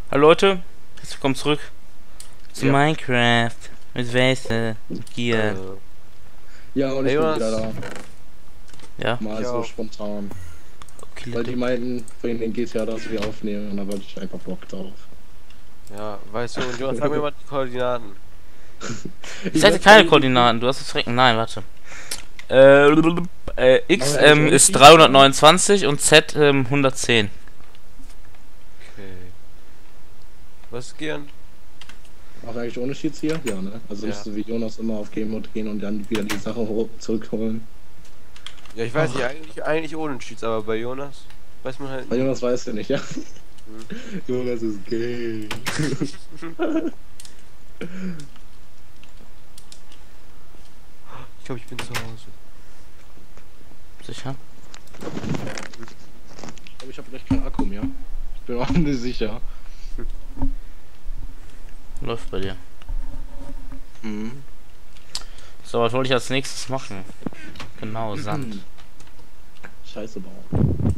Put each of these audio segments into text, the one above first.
Hallo Leute, herzlich willkommen zurück zu Ja. Minecraft mit Weste und Gier. Ja, und ich Hey, bin Jonas. wieder da. Ja, Mal Ich so auch. spontan. okay, Weil die meinten, vorhin den GTA, dass wir aufnehmen und da wollte ich einfach Bock drauf. Ja, weißt du, und Jonas, sag mir mal die Koordinaten. ich sagte keine Koordinaten, du hast es recken. Nein, warte. X Aber eigentlich ist ohne 329 und Z 110. Okay. Was ist Gern? Auch eigentlich ohne Cheats hier? Ja, ne? Also nicht Ja. so wie Jonas immer auf Game Mode gehen und dann wieder die Sache zurückholen. Ja, ich weiß nicht, eigentlich ohne Cheats, aber bei Jonas weiß man halt Weil nicht. Jonas weiß ja nicht, ja? Jonas ist gay. Ich glaube, ich bin zu Hause. Sicher? Aber ich habe gleich keinen Akku mehr. Ich bin auch nicht sicher. Läuft bei dir. Mhm. So, was wollte ich als nächstes machen? Genau, Sand. Scheiße bauen.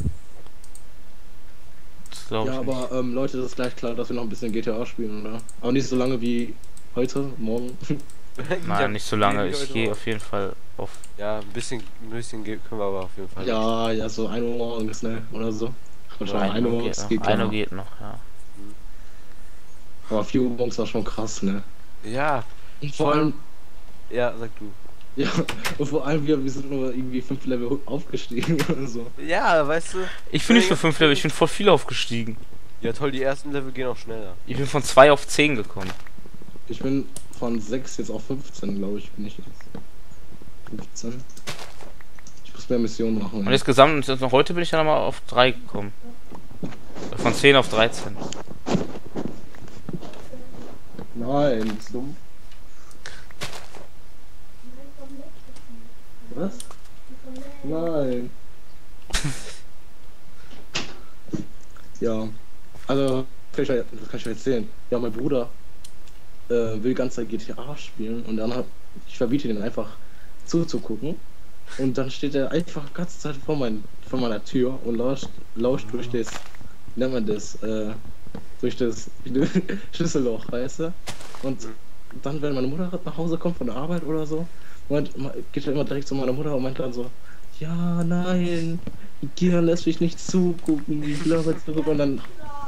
Das glaube ich Ja, nicht. aber Leute, das ist gleich klar, dass wir noch ein bisschen GTA spielen, oder? Aber nicht so lange wie heute, morgen. Nein, nicht so lange. Ich gehe auf jeden Fall auf. Ja, ein bisschen können wir aber auf jeden Fall. Ja, ja, so 1 Uhr morgens, ne? Oder so. Wahrscheinlich 1 Uhr Uhr morgens geht noch. geht 1 Uhr klar. geht noch, ja. Aber 4 Uhr morgens war schon krass, ne? Ja, Und vor allem, ja, sag du. ja, und vor allem wir sind nur irgendwie 5 Level aufgestiegen oder so. Ja, weißt du. Ich bin nicht nur 5 Level, ich bin voll viel aufgestiegen. Ja, toll, die ersten Level gehen auch schneller. Ich bin von 2 auf 10 gekommen. Ich bin von 6 jetzt auf 15, glaube ich, bin ich jetzt. 15. Ich muss mehr Missionen machen. Und Ja. insgesamt, und jetzt noch heute bin ich dann mal auf 3 gekommen. Von 10 auf 13. Nein, bist du dumm? Was? Nein. Ja, also, das kann ich euch erzählen. Ja, mein Bruder will die ganze Zeit GTA spielen und dann ich verbiete den einfach zuzugucken. Und dann steht er einfach die ganze Zeit vor meiner Tür und lauscht durch das, wie nennt man das, durch das Schlüsselloch, weißt du? Und dann, wenn meine Mutter nach Hause kommt von der Arbeit oder so, geht er immer direkt zu meiner Mutter und meint dann so, ja, nein, Gian lässt mich nicht zugucken, ich will aber zurück und dann...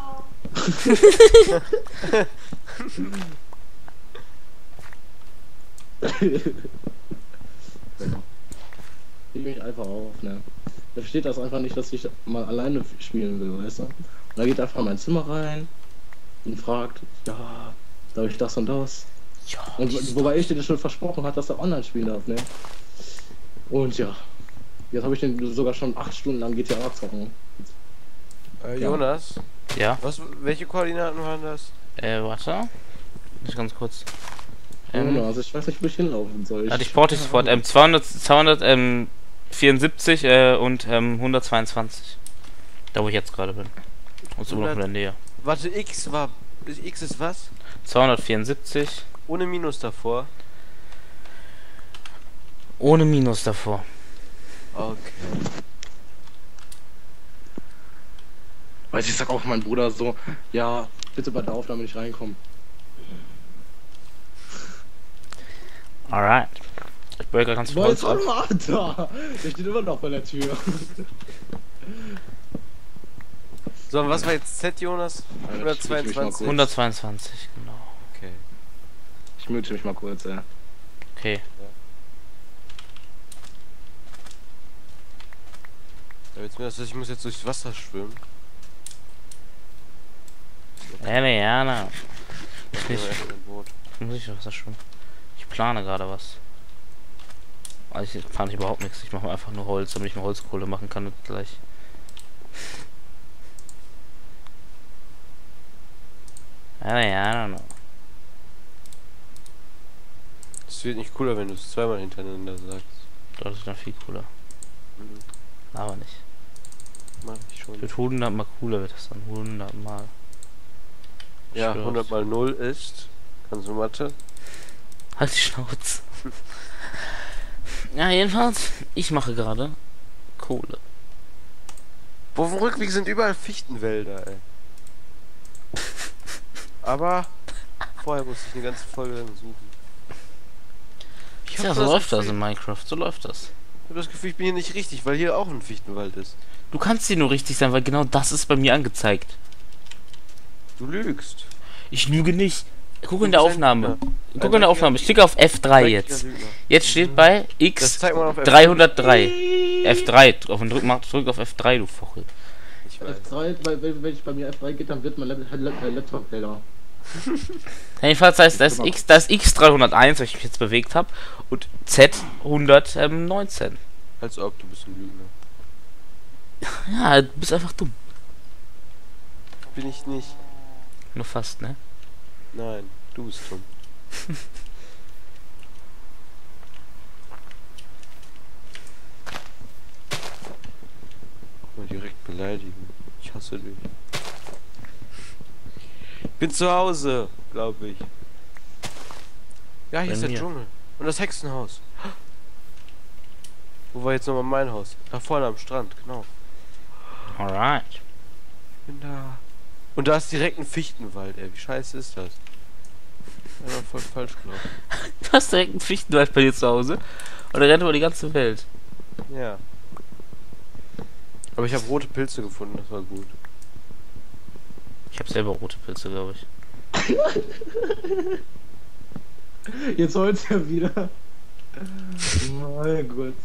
Ich mich einfach auf, ne? Da versteht das einfach nicht, dass ich mal alleine spielen will, weißt du? Und da geht er einfach in mein Zimmer rein und fragt, ja, darf ich das und das? Ja, Und wobei ich dir das schon versprochen hat, dass er online spielen darf, ne? Und ja, jetzt habe ich den sogar schon 8 Stunden lang GTA zocken. Ja. Jonas, ja. welche Koordinaten waren das? Warte. Nicht ganz kurz. Also ich weiß nicht, wo ich hinlaufen soll. Ja, ich brauche dich sofort. 274 und 122. Da wo ich jetzt gerade bin. Und so noch in der Nähe. Warte, X ist was? 274 Ohne Minus davor. ohne Minus davor. Okay. Weil ich sag auch mein Bruder so, ja, bitte bei der Aufnahme nicht reinkommen. Alright. Ich baue gerade ganz viel Holz ab. Da! Der steht immer noch bei der Tür. So, was war jetzt Z, Jonas? Alter, ich mute mich mal 122. kurz. 122, genau. Okay. Ich mute mich mal kurz, ey. Okay. Ja, jetzt mir das, ich muss jetzt durchs Wasser schwimmen. Ja. Ich Nicht. nehme erst ein Boot. Muss ich was schwimmen? Ich plane gerade was. Also ich plane überhaupt nichts. Ich mache einfach nur Holz, damit ich mir Holzkohle machen kann und gleich. Ja. Es wird nicht cooler, wenn du es zweimal hintereinander sagst. Das ist dann viel cooler. Mhm. Aber nicht. Mach ich schon. Wird 100 mal cooler, wird das dann 100 mal. Ja, Schwör's. 100 mal 0 ist. Kannst du Mathe? Halt die Schnauze. Ja, jedenfalls, ich mache gerade Kohle. Wo auf dem Rückweg sind überall Fichtenwälder, ey. Aber vorher musste ich eine ganze Folge lang suchen. Ja, so läuft das in Minecraft, so läuft das. Ich habe das Gefühl, ich bin hier nicht richtig, weil hier auch ein Fichtenwald ist. Du kannst hier nur richtig sein, weil genau das ist bei mir angezeigt. Du lügst. Ich lüge nicht. Guck Du in der bist ein Aufnahme. Lügner. Guck in der Aufnahme. Ich klicke auf F3 jetzt. Jetzt steht bei Das X zeigt man auf F3. 303. F3. Drück auf F3, du Fochel. Ich weiß. F3, weil wenn ich bei mir F3 geht, dann wird mein Laptop heller. Jedenfalls heißt das X301, weil ich mich jetzt bewegt habe, und Z119. Als ob, du bist ein Lügner. Ja, du bist einfach dumm. Bin ich nicht. Nur fast, ne? Nein, du bist dumm. Mal direkt beleidigen. Ich hasse dich. Bin zu Hause, glaube ich. Ja, hier Bei ist der mir. Dschungel. Und das Hexenhaus. Wo war jetzt nochmal mein Haus? Da vorne am Strand, genau. Alright. Bin da. Und da ist direkt ein Fichtenwald, ey. Wie scheiße ist das? Ja, voll falsch gelaufen. Du hast direkt einen Fichtenwald bei dir zu Hause und er rennt über die ganze Welt. Ja. Aber ich habe rote Pilze gefunden, das war gut. Ich habe selber rote Pilze, glaube ich. Jetzt heult er wieder. Mein Gott.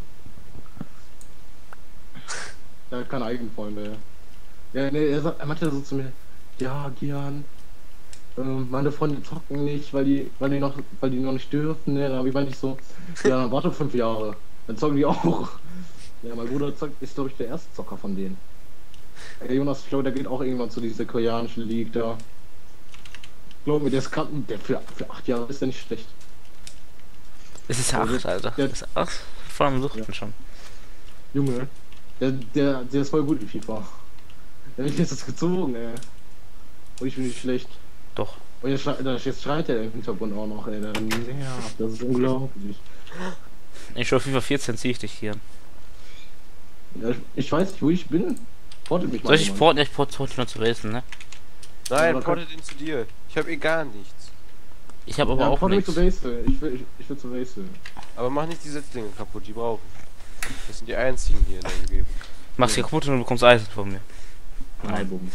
Er hat keine eigenen Freunde. Ja, nee, er meinte so zu mir, ja, Gian, meine Freunde zocken nicht, weil die noch nicht dürfen, ne? Aber ich meinte so, ja, dann warte 5 Jahre. Dann zocken die auch. Ja, mein Bruder ist, glaube ich, der erste Zocker von denen. Der Jonas, ich glaube, der geht auch irgendwann zu dieser koreanischen League da. Glaub mir, der für 8 Jahre ist der nicht schlecht. Es ist ja 8, Alter. Der- Das ist 8 vor allem Suchten Ja. schon. Junge, der ist voll gut in FIFA. Der hat mich jetzt gezogen, ey. Und ich bin nicht schlecht. Doch. Und jetzt schreit er im Hintergrund auch noch, ey. Nervt, das ist unglaublich. Ich schon FIFA 14 ziehe ich dich hier. Ja, ich weiß nicht, wo ich bin. Portet mich mal. Soll ich jemand. porten? Ja, ich porte heute noch zu racen, ne? Nein, aber porte den zu dir. Ich habe eh gar nichts. Ich habe aber Ja, auch portet mich nichts. zu Wastel. Ich will zu Wastel. Aber mach nicht die Setzlinge kaputt, die brauchen. Das sind die einzigen hier in der Umgebung. Mach's hier kaputt und du bekommst Eisen von mir. Analbums.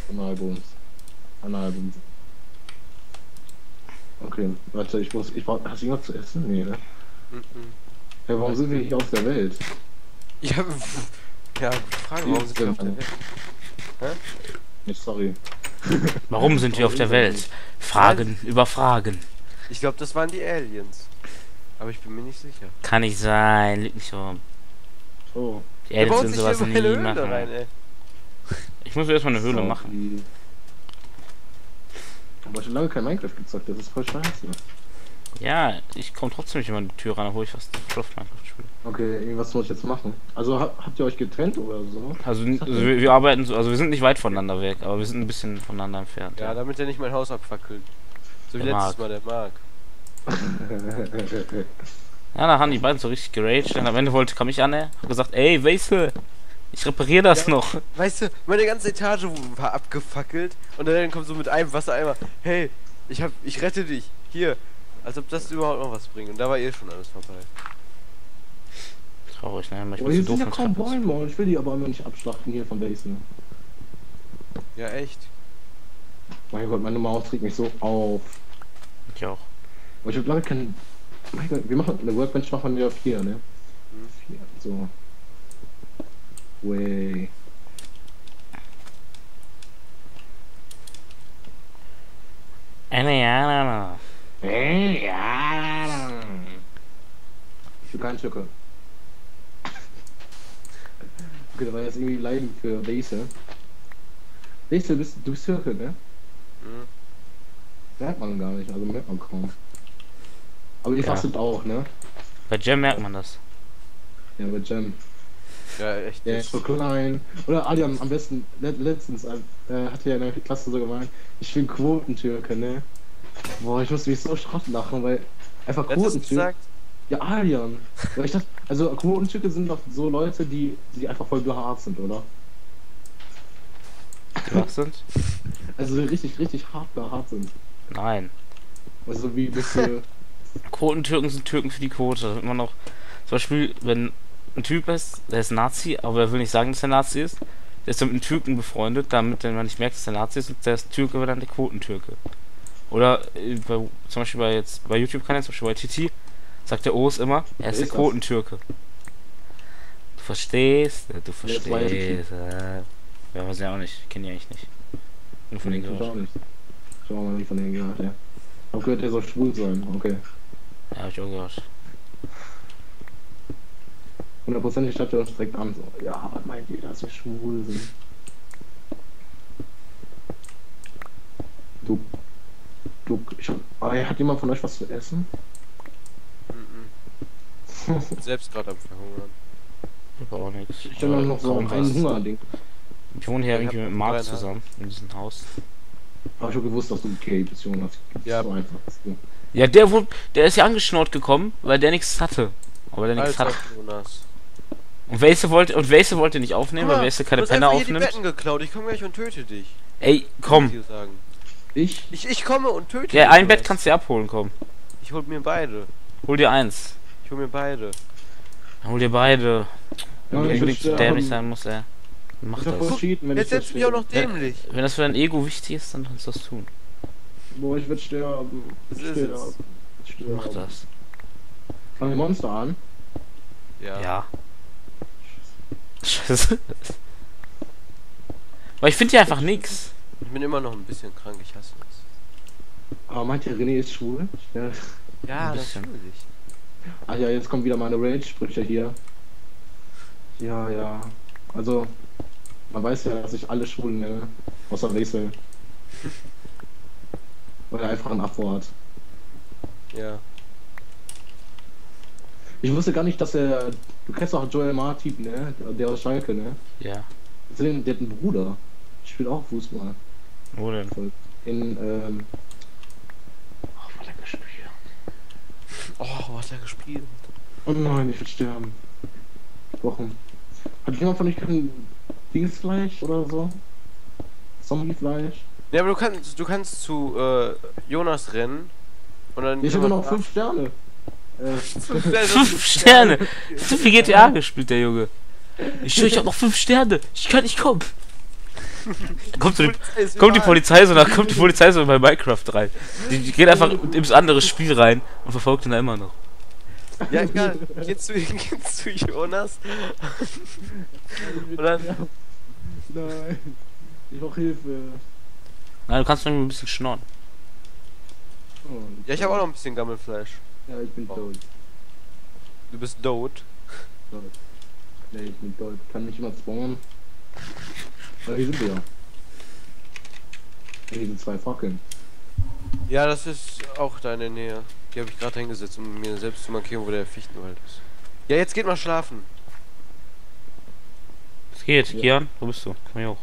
Okay, warte, hast du irgendwas zu essen? Nee, ne? Mhm. Hey, warum sind wir hier auf der Welt? Ja, ja, gute Frage, warum sind wir auf der Welt? Nee, sorry. Warum sind wir auf der Welt? Fragen über Fragen. Ich glaube, das waren die Aliens. Aber ich bin mir nicht sicher. Kann nicht sein, liegt nicht so. Oh. Die Der Aliens baut sind sich sowas hier nie meine Höhle machen. rein, ey. Ich muss erstmal eine Höhle Sorry. machen. Aber schon lange kein Minecraft gezockt, das ist voll scheiße. Ja, ich komme trotzdem nicht immer an die Tür ran, obwohl ich fast Minecraft spiele. Okay, was muss ich jetzt machen? Also habt ihr euch getrennt oder so? Also wir arbeiten so, also wir sind nicht weit voneinander weg, aber wir sind ein bisschen voneinander entfernt. Ja, damit er nicht mein Haus abfackelt. So wie Der letztes Marc. Mal, der Marc. Ja, da haben die beiden so richtig geraged. Und am Ende kam ich an, hab gesagt, ey, Weisel, ich repariere das Ja. noch. Weißt du, meine ganze Etage war abgefackelt und dann kommt so mit einem Wassereimer, hey, ich rette dich, hier. Als ob das überhaupt noch was bringt. Und da war eh schon alles vorbei. Traurig, ne? Ich Oh, bin hier zu doof sind ja mit kaum Treppen. Bäume, ich will die aber immer nicht abschlachten hier von Basen. Ja, echt. Mein Gott, meine Maus regt mich so auf. Ich auch. Aber ich hab lange keinen. Mein Gott, wir machen eine Workbench machen wir auf 4, ne? 4, so. Way. Ja. Ich will keinen Schlucker. Okay, da war jetzt irgendwie Leiden für Basil. Basil, du bist Türke, ne? Mhm. Merkt man gar nicht, also merkt man kaum. Aber ihr Ja. fastet auch, ne? Bei Jam merkt man das. Ja, bei Jam. Ja, echt. Der ist so klein. Oder Adrian am besten, letztens hatte ja in der Klasse so gemeint, ich bin Quotentürke, ne? Boah, ich musste mich so Schrott lachen, weil einfach Wer hat das Quotentürke. gesagt? Ja, Adrian. Weil ich dachte, also Quotentürke sind doch so Leute, die einfach voll behaart sind, oder? Die wach sind. Also richtig, richtig hart sind. Nein. Also wie bist du. Quotentürken sind Türken für die Quote. Damit man noch. Zum Beispiel, wenn ein Typ ist, der ist Nazi, aber er will nicht sagen, dass er Nazi ist. Der ist dann mit einem Türken befreundet, damit man nicht merkt, dass er Nazi ist. Und der ist Türke, wird dann der Quotentürke. Oder zum Beispiel bei YouTube-Kanälen, zum Beispiel bei TT, sagt der O's immer, er ist der Quotentürke. Du verstehst? Du verstehst. Ja, weiß ich auch nicht. Ich kenne die eigentlich nicht. Nur von denen gehört. Ich habe auch mal nie von denen gehört, ja. Ich hab gehört, der soll schwul sein, okay. Ja, hab ich auch gehört. 100% schreibt er uns direkt an, so, ja, was meint ihr, dass wir schwul sind? Hat jemand von euch was zu essen? Selbst gerade am Verhungern. Ich hab auch nichts. Ich stelle noch so ein Hungerding. Ich wohne hier irgendwie mit Marc zusammen, in diesem Haus. Hab ich schon gewusst, dass du gay bist, Jonas. Ja. So einfach. Ja, der ist ja angeschnurrt gekommen, weil der nichts hatte. Aber der nichts hat. Jonas. Und Welse wollte nicht aufnehmen, weil Welse keine Penner aufnimmt. Ich hab die Betten geklaut, ich komme gleich und töte dich. Ey, komm. Ich komme und töte dich. Ja, ein Bett kannst du dir abholen, komm. Ich hol mir beide. Hol dir eins. Ich hol mir beide. Hol dir beide. Ja, Wenn du unbedingt so dämlich sein muss, ey. Mach das. Jetzt setzt mich auch noch dämlich. Wenn das für dein Ego wichtig ist, dann kannst du das tun. Boah, ich werd sterben. Mach das. Fangen wir Monster an? Ja. Scheiße. Aber ich finde hier einfach nix. Ich bin immer noch ein bisschen krank, ich hasse das. Aber meint ihr, René ist schwul? Ja, ein bisschen. natürlich. Ah ja, jetzt kommt wieder meine Rage-Sprüche hier. Ja. Also, man weiß ja, dass ich alle Schwulen nenne. Außer Wesel. Weil er einfach ein Afro hat. Ja. Ich wusste gar nicht, dass er... Du kennst auch Joel Martin, ne? Der aus Schalke, ne? Ja. Der hat einen Bruder. Ich spiele auch Fußball. Wo denn? Was hat er gespielt? Oh, was hat er gespielt? Oh nein, ich will sterben. Wochen. Hat jemand von euch kein Dingsfleisch oder so? Zombiefleisch? Ja, aber du kannst zu Jonas rennen und dann. Ich habe noch 5 Sterne. 5 Sterne! Zu viel GTA gespielt, der Junge. Ich schwöre, ich hab noch 5 Sterne. Ich kann nicht kommen. Kommt die Polizei so bei Minecraft rein. Die geht einfach ins andere Spiel rein und verfolgt ihn da immer noch. Ja, egal. Geht's zu Jonas. Und dann. Nein. Ich brauch Hilfe. Nein, du kannst nur ein bisschen schnorren. Ja, ich habe auch noch ein bisschen Gammelfleisch. Ja, ich bin tot. Du bist tot. Ne, ich bin tot. Kann mich immer spawnen. Aber hier sind wir ja. Hier sind 2 Fackeln. Ja, das ist auch deine Nähe. Die habe ich gerade hingesetzt, um mir selbst zu markieren, wo der Fichtenwald ist. Ja, jetzt geht mal schlafen. Es geht, ja. Kian, wo bist du? Komm hier hoch.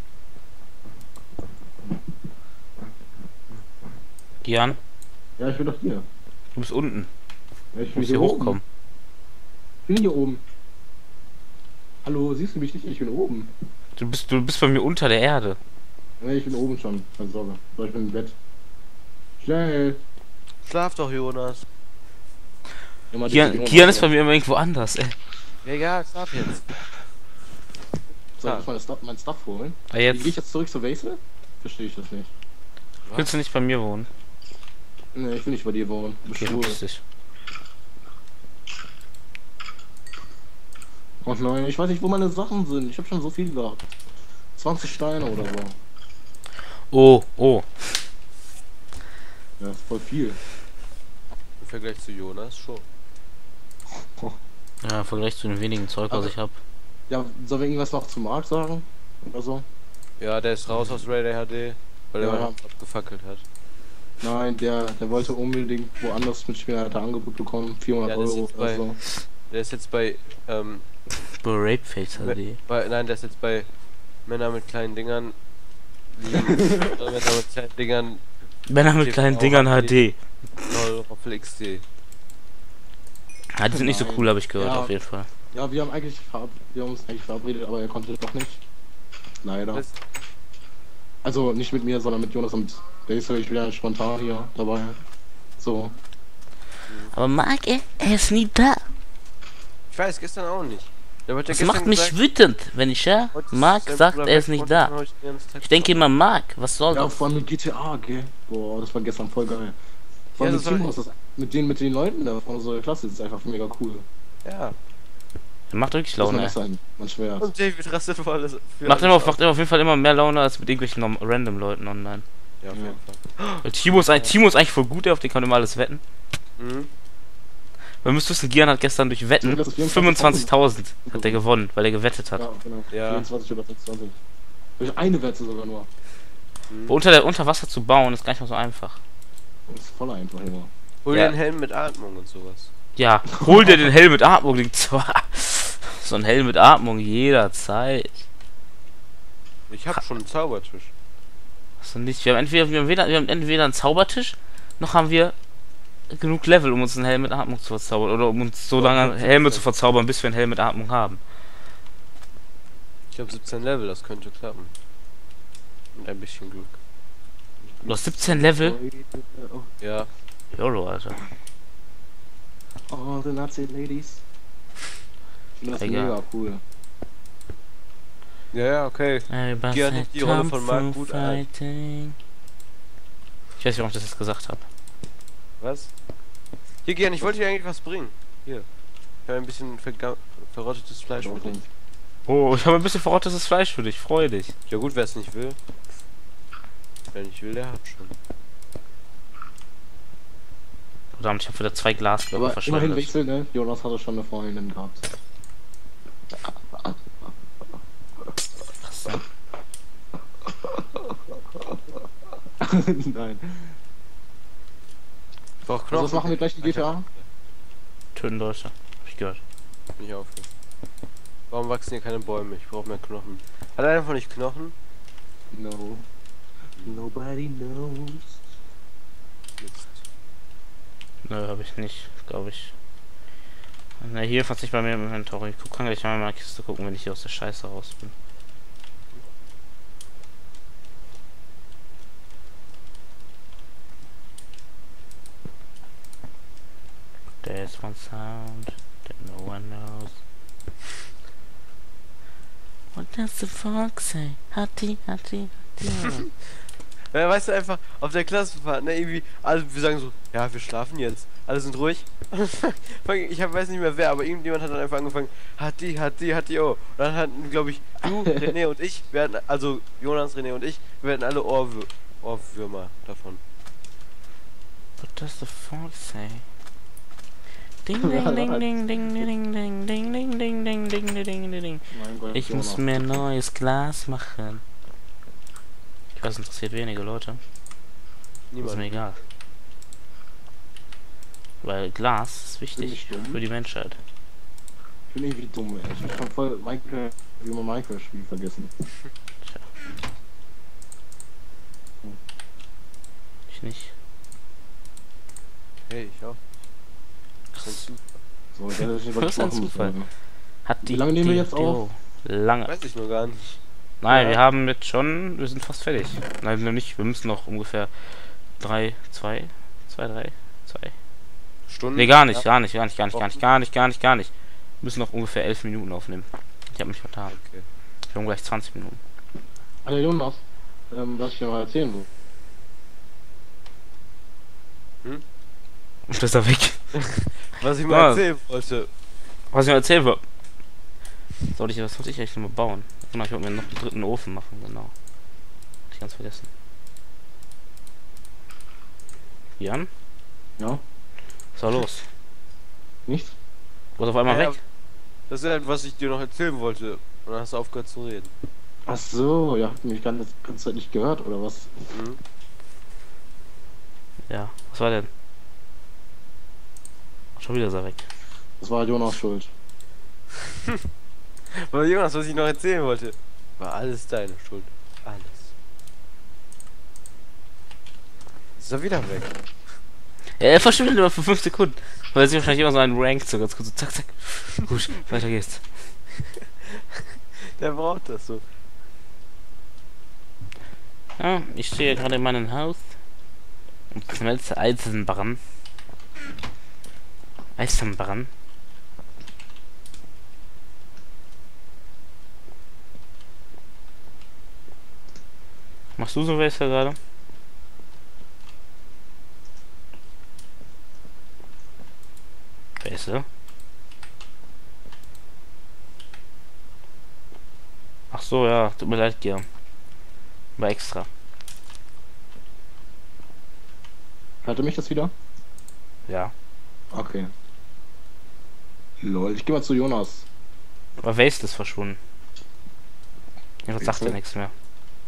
Kian? Ja, ich bin doch hier. Du bist unten. Ja, ich will hier hochkommen. Ich bin hier oben. Hallo, siehst du mich nicht? Ich bin oben. Du bist bei mir unter der Erde. Ne, ich bin oben schon. Keine Sorge. So, ich bin im Bett. Schnell. Schlaf doch, Jonas. Kian ist bei mir immer irgendwo anders, ey. Ja, egal, schlaf jetzt. Soll ich mein Stuff holen? Wie gehe ich jetzt zurück zur Base? Verstehe ich das nicht. Willst du nicht bei mir wohnen? Ne, ich will nicht bei dir wohnen. Okay, lustig. Oh nein, ich weiß nicht, wo meine Sachen sind. Ich habe schon so viel gehabt. 20 Steine oder so. Oh. Ja, ist voll viel. Im Vergleich zu Jonas schon. Ja, im Vergleich zu den wenigen Zeug, was ich habe. Ja, sollen wir irgendwas noch zu Marc sagen? Oder so? Ja, der ist raus aus Raider HD, weil er abgefackelt hat. Nein, der wollte unbedingt woanders mitspielen, er hat ein Angebot bekommen, 400 Euro oder so. Der ist jetzt bei, Rapeface HD. Nein, der ist jetzt bei Männer mit kleinen Dingern. Männer mit kleinen Dingern HD. Roffel XD. Ja, die sind nicht so cool, habe ich gehört, auf jeden Fall. Ja, wir haben uns eigentlich verabredet, aber er konnte doch nicht. Leider. Also nicht mit mir, sondern mit Jonas und Daisy. Ich bin ja spontan hier dabei. So. Aber Marc, er ist nie da. Ich weiß, gestern auch nicht. Der hat ja Das gestern macht mich gesagt, wütend, wenn ich höre, heute ist Marc sein sagt, Bruder er ist weg nicht und da. dann hab ich den ganzen Tag Ich denke immer, Marc, was soll Ja, das? vor allem mit GTA, gell? Boah, das war gestern voll geil. Vor Ja, allem das mit war- Timos, das mit den Leuten da von unserer Klasse, das ist einfach mega cool. Ja. Macht wirklich Das Laune. muss man sein, man schwört. Und David rastet für alles. Für Macht alles immer auf jeden Fall immer mehr Laune als mit irgendwelchen random Leuten online. Ja, auf jeden Fall. Weil Timo ist eigentlich voll gut, auf den kann man immer alles wetten. Mhm. Man müsste wissen, Gian hat gestern durch Wetten Das ist 25.000 hat er gewonnen, weil er gewettet hat. Ja, genau. Ja. 24 oder 26. Durch eine Wette sogar nur. Unter Wasser zu bauen ist gar nicht mal so einfach. Das ist voll einfach immer. Hol Ja. dir einen Helm mit Atmung und sowas. Ja, hol dir den Helm mit Atmung. So ein Helm mit Atmung jederzeit. Ich hab schon einen Zaubertisch. Hast du nicht? Wir haben entweder einen Zaubertisch, noch haben wir genug Level, um uns einen Helm mit Atmung zu verzaubern. Oder um uns so lange Helme zu verzaubern, bis wir einen Helm mit Atmung haben. Ich habe 17 Level, das könnte klappen. Mit ein bisschen Glück. Du hast 17 Level? Ja. YOLO, Alter. Oh, the Nazi Ladies. Ich finde das Egal. mega cool. Ja, okay. Gian nimmt die Rolle von Marc gut ein. Ich weiß nicht, warum ich das jetzt gesagt habe. Was? Hier, Gian, ich wollte dir eigentlich was bringen. Hier. Ich habe ein bisschen verrottetes Fleisch für dich. Oh, ich habe ein bisschen verrottetes Fleisch für dich. Freu dich. Ja gut, wer es nicht will. Wer nicht will, der hat schon. Verdammt, ich habe wieder 2 Glasblöcke Aber immerhin verschwendet. wechseln, ne? Jonas hatte schon eine Freundin gehabt. Nein. Ich brauch Also Knochen. was machen wir gleich in GTA? Töten Deutsche. Hab ich gehört. Bin ich aufhören. Warum wachsen hier keine Bäume? Ich brauche mehr Knochen. Hat er einfach nicht Knochen? No. Nobody knows. Mist. Nö, habe ich nicht, glaube ich. Na, hier fand ich bei mir im Inventory. Ich kann gleich mal in meine Kiste gucken, wenn ich hier aus der Scheiße raus bin. There's one sound that no one knows. What does the fox say? Hatti, Hatti, Hatti. Ja, weißt du, einfach auf der Klassenfahrt, ne, irgendwie, alle, wir sagen so, ja, wir schlafen jetzt. Alle sind ruhig. Weiß nicht mehr wer, aber irgendjemand hat dann einfach angefangen, Hatti, oh. Und dann hatten, glaube ich, du, René und ich, wir hatten, also Jonas, René und ich, wir hatten alle Ohrwürmer davon. What does the fox say? Ding ding ding ding ding ding ding ding ding ding ding ding ding ding ding. Mein Gott, Ich muss Jonas. mir ein neues Glas machen. Ich weiß, interessiert wenige Leute. Ist mir Niemand. egal. Weil Glas ist wichtig Bin ich dumm? für die Menschheit. Ich bin irgendwie dumm, ey. Ich hab voll Minecraft, wie man Minecraft-Spiel vergessen. Ich nicht. Hey, ich auch. Das ist ein Zufall. So, ich hätte nicht, was Was ich ist ein machen Zufall? müssen. Hat die. Wie lange nehmen wir die- jetzt die- auf? Lange. Weiß ich nur gar nicht. Nein, Ja. wir haben jetzt schon. Wir sind fast fertig. Nein, noch nicht. Wir müssen noch ungefähr 3. Stunden? Nee, gar nicht. Ja. Gar nicht. Wir müssen noch ungefähr 11 Minuten aufnehmen. Ich habe mich vertan. Okay. Wir haben gleich 20 Minuten. Alter Jonas, was ich dir mal erzählen will. Und das ist er weg. Was ich mal Ja. erzählen wollte. Was ich mal erzählen wollte. Was wollte ich eigentlich noch mal bauen? Genau, ich wollte mir noch einen 3. Ofen machen, genau. Hab ich ganz vergessen. Jan? Ja? Was war los? Nichts? Du warst auf einmal Ja, weg? Das ist halt, was ich dir noch erzählen wollte. Und dann hast du aufgehört zu reden. Ach so, ja, habt ihr mich ganze Zeit nicht gehört, oder was? Mhm. Ja. Was war denn? Schon wieder ist er weg. Das war Jonas Schuld. Aber Jonas, was ich noch erzählen wollte, war alles deine Schuld. Alles. Ist er wieder weg? Ja, er verschwindet immer für 5 Sekunden. Weil er sich wahrscheinlich immer so einen Rank so ganz kurz so zack, zack. Gut, weiter geht's. Der braucht das so. Ja, ich stehe gerade in meinem Haus und schmelze Eisenbarren. Eisenbarren. Machst du so welche gerade? Weißt. Ach so, ja, tut mir leid, Gia. War extra. Hörte mich das wieder? Ja. Okay. Lol, ich geh mal zu Jonas. Aber Waste ist verschwunden. Jetzt sagt er nichts mehr.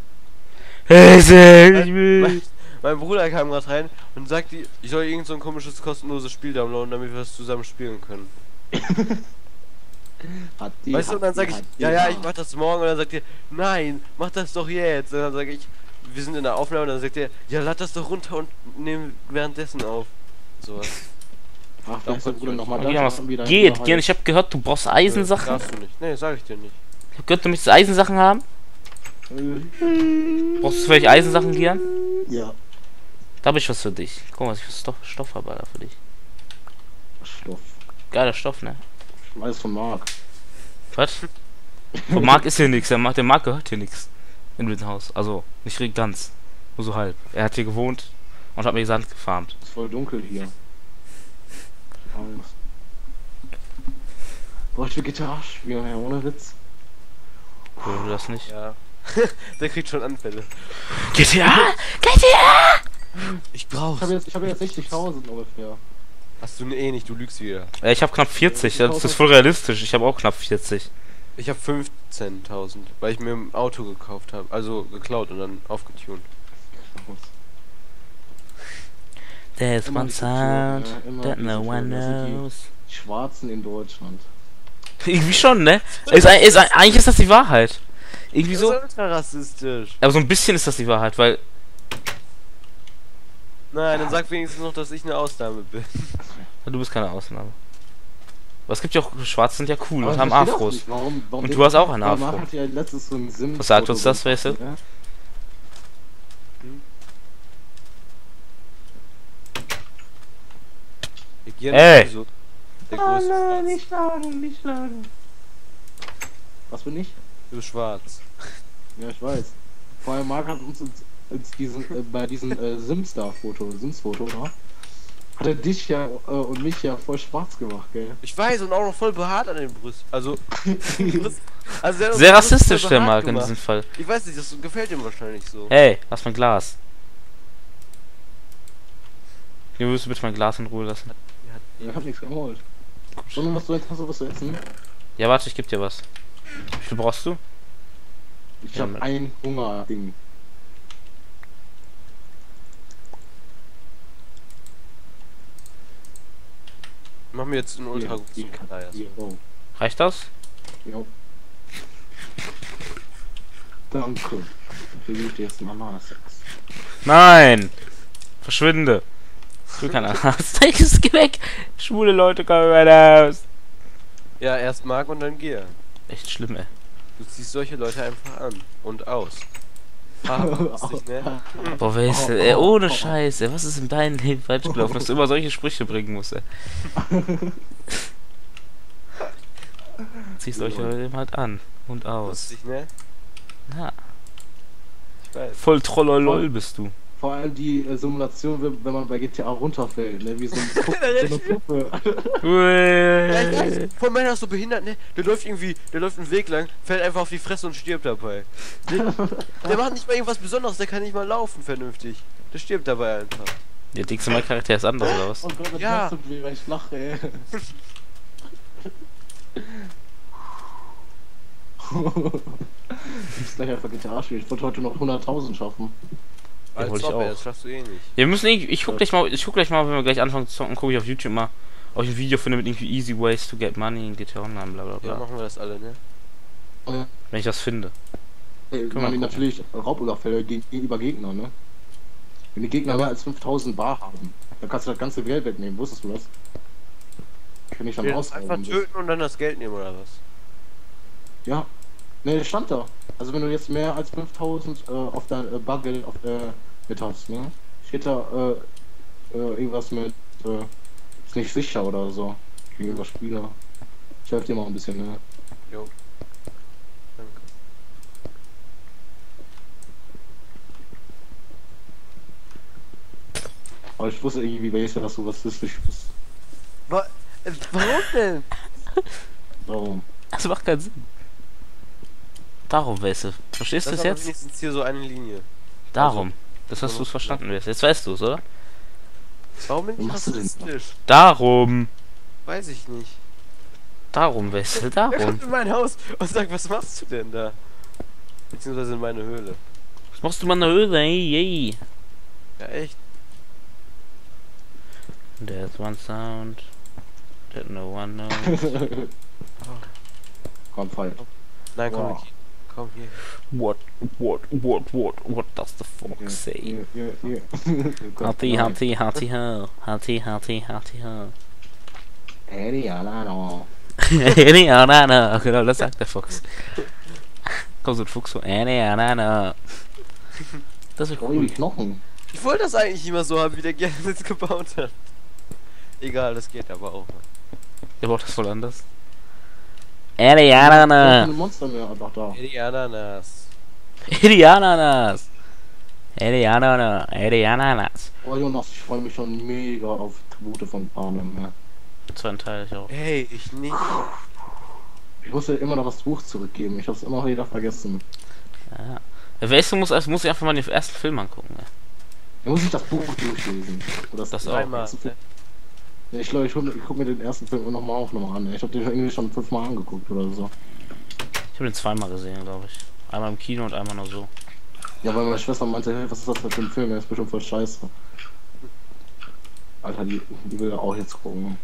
Mein Bruder kam gerade rein und sagte, ich soll irgend so ein komisches kostenloses Spiel downloaden, damit wir das zusammen spielen können. Weißt du, und dann sag ich, ja, ich mach das morgen, und dann sagt er, nein, mach das doch jetzt. Und dann sage ich, wir sind in der Aufnahme, und dann sagt er, ja, lad das doch runter und nehmen währenddessen auf. Sowas. Ach, da ist der Bruder nochmal Ja, da. was geht? Ich hab gehört, du brauchst Eisensachen. Darfst du nicht. Nee, sag ich dir nicht. Ich hab gehört, du möchtest Eisensachen haben. Brauchst du vielleicht Eisensachen, Gian? Ja. Da hab ich was für dich. Guck mal, was ich für Stoff habe, Alter, für dich. Stoff. Geiler Stoff, ne? Alles von Marc. Was? Von Marc ist hier nichts. Der Marc gehört hier nichts. In dem Haus. Also, nicht ganz. Nur so halb. Er hat hier gewohnt und hat mir Sand gefarmt. Ist voll dunkel hier. Angst. Boah, ich will GTA spielen, ja, ohne Witz. Will du das nicht? Ja. Der kriegt schon Anfälle. GTA! GTA! Ich brauch's. Ich hab jetzt 60.000 ungefähr. Hast du eh nicht, du lügst wieder. Ich habe knapp 40, das ist voll realistisch. Ich habe auch knapp 40. Ich habe 15.000, weil ich mir ein Auto gekauft habe. Also geklaut und dann aufgetunt. There's Immer one die sound Kultur, immer that diese no one Filme, das sind knows. Die Schwarzen in Deutschland. Irgendwie schon, ne? Eigentlich ist das die Wahrheit. Irgendwie so. Das ist ultra rassistisch. Aber so ein bisschen ist das die Wahrheit, weil. Nein, dann sag wenigstens noch, dass ich eine Ausnahme bin. Du bist keine Ausnahme. Aber es gibt ja auch. Schwarze sind ja cool Aber und ich haben verstehe das Afros. nicht. Warum Und du hast auch einen Marc Afro. hat ja letztes so ein Sim. Was sagt uns das, weißt du? Ja? Ey! So der größte Schwarz. schlagen, nicht schlagen. Was bin ich? Du bist schwarz. Ja, ich weiß. Vor allem Marc hat uns bei diesem Sims-Foto, da, hat er dich ja und mich ja voll schwarz gemacht, gell? Ich weiß, und auch noch voll behaart an den Brüsten. Also der hat Sehr unsere rassistisch, Brüste der behaart Marc in gemacht. diesem Fall. Ich weiß nicht, das gefällt ihm wahrscheinlich so. Hey, lass mein Glas. Hier würdest du bitte mein Glas in Ruhe lassen. Ich hab nichts geholt. Und was du jetzt hast, du was zu essen? Ja, warte, ich geb dir was. Wie viel brauchst du? Ich Ja, hab mit- ein Hungerding. Mach mir jetzt einen ultra Hier, guten Kajas. hier, oh. Reicht das? Jo. Danke. Dafür gebe ich dir jetzt einen Ananas-Sex. Nein! Verschwinde! Du kein Ananas. Geh weg! Schwule Leute kommen bei raus! Ja, erst Marc und dann Gier. Echt schlimm, ey. Du ziehst solche Leute einfach an und aus. Ah, lustig, ne? Boah, weißt du, ey, ohne Scheiß, ey, was ist in deinem Leben falsch gelaufen, dass du immer solche Sprüche bringen musst, ey. Ziehst euch eben halt an und aus. Lustig, ne? Ja, Ich weiß. voll Trollolol bist du. Vor allem die Simulation, wenn man bei GTA runterfällt, ne? Wie so, so eine Puppe. Ja, ich weiß. Von meiner ist so behindert, ne? Der läuft einen Weg lang, fällt einfach auf die Fresse und stirbt dabei. Der macht nicht mal irgendwas Besonderes, der kann nicht mal laufen vernünftig. Der stirbt dabei einfach. Der dickste mein Charakter ist anders, oder was? Oh Gott, das Ja. tut weh, weil ich lache, ey. Ich muss gleich einfach GTA spielen. Ich wollte heute noch 100.000 schaffen. Ja, Als wollte ich ob, ey, auch. das schaffst du eh nicht. Wir müssen irgendwie, ich guck gleich mal, wenn wir gleich anfangen zu zocken, gucke ich auf YouTube mal, ob ich ein Video finde mit irgendwie easy ways to get money in GTA Online, bla bla Ja, bla. machen wir das alle, ne? Wenn ich das finde. Ey, wir man gucken. natürlich Raubüberfälle gegenüber Gegner, ne? Wenn die Gegner mehr als 5.000 Bar haben, dann kannst du das ganze Geld wegnehmen. Wusstest du das? Kann ich dann Wir das einfach ausrauben. töten und dann das Geld nehmen oder was? Ja. Ne, das stand da. Also wenn du jetzt mehr als 5000 auf dein Bargeld mit hast, ne? Steht da irgendwas mit ist nicht sicher oder so gegenüber Spieler. Ich helfe dir mal ein bisschen, ne? Jo. Danke. Aber ich wusste irgendwie, welches dass du rassistisch bist. Warum denn? Warum? Das macht keinen Sinn. Darum, weißt du. Verstehst du Das es ist jetzt? wenigstens hier so eine Linie. Darum. Das hast du es verstanden wirst. Jetzt weißt du es, oder? Warum bin Was ich machst du denn? rassistisch? Darum. Weiß ich nicht. Darum, weißt du, Er darum. kommt in mein Haus und sagt, was machst du denn da? Beziehungsweise in meine Höhle. Was machst du mal in der Höhle? Ey. Ja, echt? There's one sound that no one knows. Komm, falsch. Nein, komm, Wow. Vicky. Komm hier. What does the fox say? Hier. Hati, hati, hati, ho. Hati, hati, hati, ho. Ja, Ja, genau, das sagt der Fuchs. Komm, so ein Fuchs so. Ja. Das ist Oh, cool. die Knochen. Ich wollte das eigentlich immer so haben, wie der gerne jetzt gebaut hat. Egal, das geht aber auch. Der braucht das voll anders. Keine Monster mehr einfach da. Die Ananas. Ananas. Ananas. Oh Jonas, ich freue mich schon mega auf Tribute von Panem. Ja. Zweiten Teil ich auch. Hey, ich nicht. Ich muss ja immer noch das Buch zurückgeben. Ich hab's immer wieder vergessen. Ja. Weißt du, muss ich einfach mal den ersten Film angucken. Ne? Da muss ich das Buch durchlesen. Oder Das auch. Einmal. Ja, ich glaube, ich guck mir den ersten Film nochmal an. Ich habe den irgendwie schon 5-mal angeguckt oder so. Ich habe den zweimal gesehen, glaube ich. Einmal im Kino und einmal nur so. Ja, weil meine Schwester meinte, hey, was ist das für ein Film? Der ist bestimmt voll scheiße. Alter, die will ja auch jetzt gucken.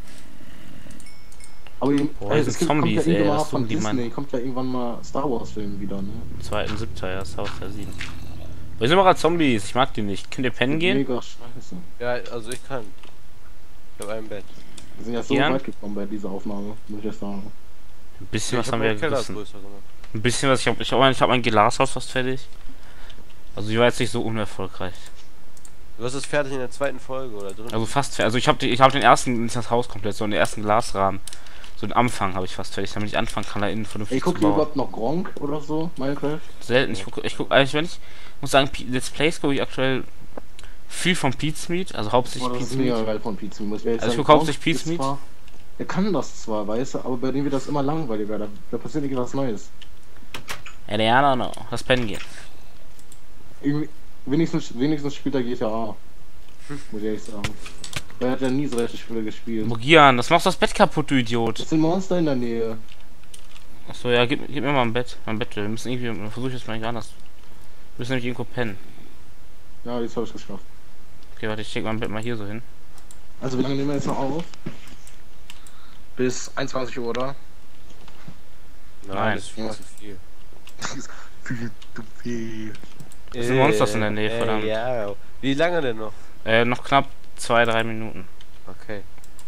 Aber Boah, das sind kommt Zombies, ja ey, irgendwann mal das von tun die Disney, kommt ja irgendwann mal Star Wars Film wieder, ne? Im 2.7. ja, das Haus der 7. Wir sind immer gerade Zombies, ich mag die nicht. Könnt ihr pennen gehen? Mega scheiße. Ja, also ich kann. Ich hab ein Bett. Wir sind ja so Gern. weit gekommen bei dieser Aufnahme, muss ich jetzt sagen. Ein bisschen Ich was hab haben wir meinen Keller gerissen. größer gemacht. Ein bisschen was, ich hab mein Glashaus fast fertig. Also ich war jetzt nicht so unerfolgreich. Du hast es fertig in der zweiten Folge oder drin? Also fast fertig. Also ich hab den ersten, das Haus komplett, so den ersten Glasrahmen. So den Anfang habe ich fast fertig, damit ich anfangen kann, da innen Ey, vernünftig zu guckt ihr bauen. überhaupt noch Gronk oder so, Minecraft? Selten, ich guck, eigentlich wenn ich muss sagen, Let's Plays gucke ich aktuell viel von Pete's Meat, also hauptsächlich Boah, das Pete's ist mega Meat. geil von Pizza. Also ich gucke hauptsächlich Pete's Meat. Er kann das zwar, weißt du, aber bei dem wird das immer langweiliger. Da passiert nicht was Neues. Ja, no. Das Pennen gehen. Irgendwie, wenigstens spielt er GTA. Muss ich ehrlich sagen. Er hat ja nie solche Spiele gespielt. Mogian, das machst du das Bett kaputt, du Idiot. Es sind Monster in der Nähe. Achso, ja, gib mir mal ein Bett. Mein Bett, wir müssen irgendwie, versuche ich jetzt mal nicht anders. Wir müssen nämlich irgendwo pennen. Ja, jetzt habe ich geschafft. Okay, warte, ich steck mein Bett mal hier so hin. Also wie lange nehmen wir jetzt noch auf? Bis 21 Uhr, oder? Nein. Das ist viel zu viel. Viel zu viel. Das sind Monsters in der Nähe, verdammt. Ja. Wie lange denn noch? Noch knapp 2-3 Minuten. Okay.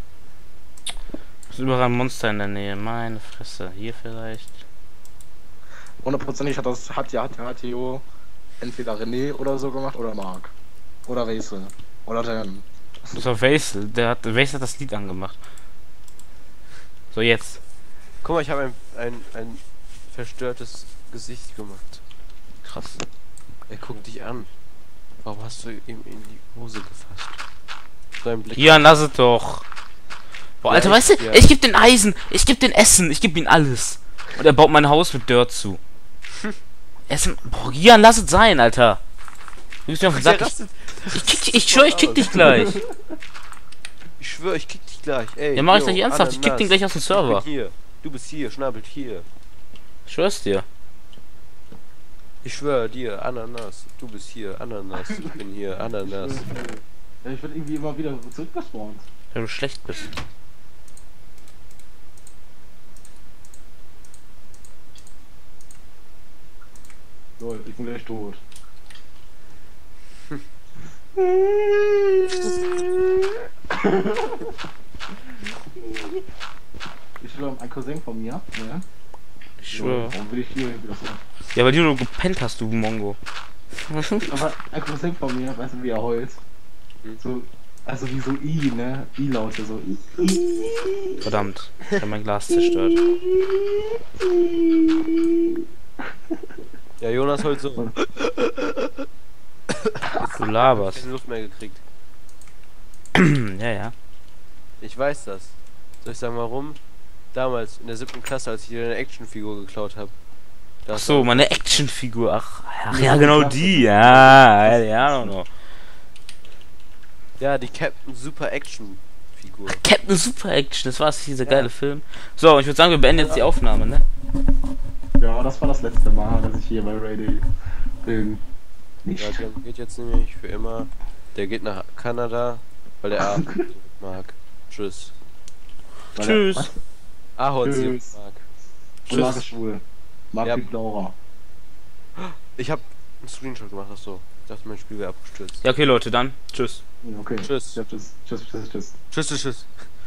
Es ist überall ein Monster in der Nähe. Meine Fresse. Hier vielleicht. 100%ig hat Jo entweder René oder so gemacht oder Marc. Oder Wesel. Oder Dan. Das war Wesel. Wesel hat das Lied angemacht. So, jetzt. Guck mal, ich habe ein verstörtes Gesicht gemacht. Krass. Er guckt dich an. Warum hast du ihm in die Hose gefasst? So ein Blick. Ian, lass es doch. Boah, Ja, Alter, weißt du, ja. ich geb den Eisen, ich geb den Essen, ich geb ihm alles. Und er baut mein Haus mit Dirt zu. Essen. Boah, Ian, lass es sein, Alter. Du bist mir auf den Der Sack. rastet- Ich schwör, ich kick dich gleich. Ich schwör, ich kick dich gleich. Ey, Ja, mach ich yo, doch nicht ernsthaft, ich kick den Ananas. gleich aus dem Ich Server. bin hier. Du bist hier, Schnabelt hier. Ich schwör's dir. Ich schwöre dir, Ananas. Du bist hier, Ananas. Ich bin hier, Ananas. Ja, ich werde irgendwie immer wieder zurückgespawnt. Wenn du schlecht bist. So, ich bin gleich tot. Ich will ein Cousin von mir, ne? Ich schwöre. Warum will ich hier wieder so? Ja, weil du gepennt hast, du Mongo. Aber ein Cousin von mir, weißt du, wie er heult? So, also wie so I, ne? I-Laute, so I. Verdammt, ich hab mein Glas zerstört. Ja, Jonas heult so. Du laberst. Keine Luft mehr gekriegt. Ja. Ich weiß das. Soll ich sagen, warum? Damals in der 7. Klasse, als ich dir eine Actionfigur geklaut habe. Ach so, meine Actionfigur. Ach ja, genau die. Ja, no. Ja, die Captain Super Action Figur. Captain Super Action, das war's, dieser geile Film. So, ich würde sagen, wir beenden jetzt die Aufnahme, ne? Ja, das war das letzte Mal, dass ich hier bei Radio bin. Nicht. Ja, der geht jetzt nämlich für immer. Der geht nach Kanada, weil der Ahorn mag. Tschüss. Tschüss. Was? Ahorn Tschüss. mag. Und Marc ist schwul. Marc Ja. liebt Laura. Ich hab einen Screenshot gemacht, ach so. Ich dachte, mein Spiel wäre abgestürzt. Ja, okay, Leute, dann. Tschüss. Okay. Tschüss. Ja, tschüss. Tschüss. Tschüss, tschüss, tschüss.